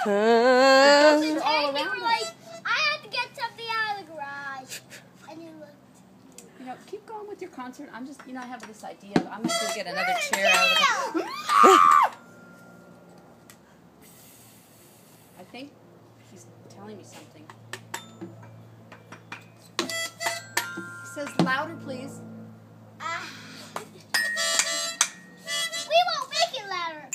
And all around us. Like, I had to get something out of the garage. And you looked. You know, keep going with your concert. I'm just, I have this idea. I'm going to go get another chair out of the... I think he's telling me something. He says, louder, please. We won't make it louder.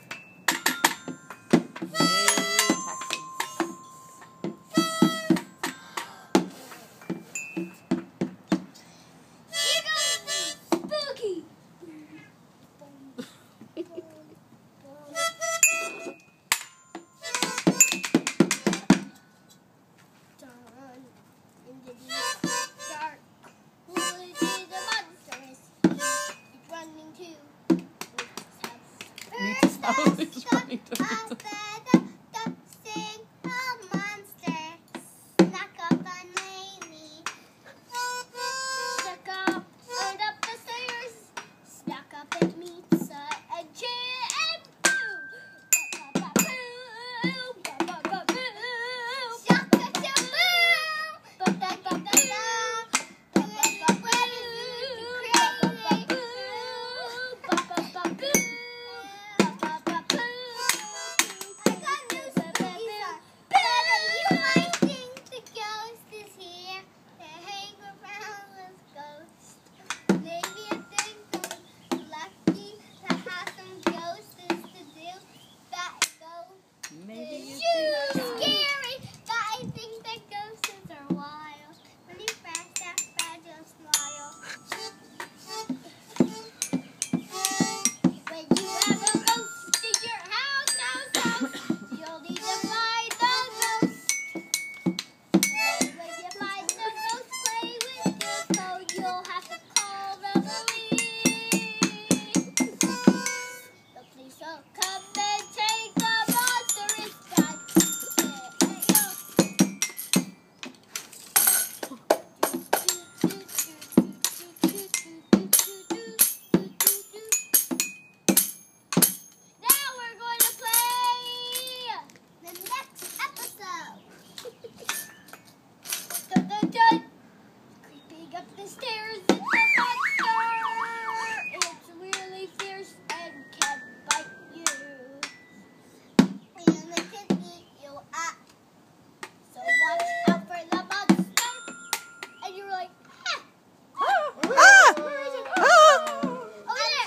Here goes Spooky. Into the dark woods is a monstrous. It's running to Meets house. He's running to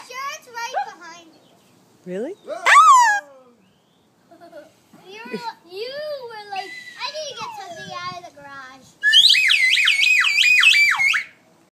Really? you